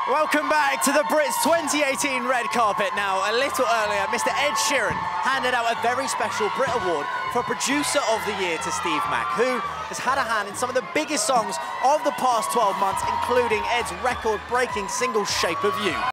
Welcome back to the BRITs 2018 red carpet. Now, a little earlier, Mr. Ed Sheeran handed out a very special BRIT Award for Producer of the Year to Steve Mack, who has had a hand in some of the biggest songs of the past 12 months, including Ed's record-breaking single, Shape of You.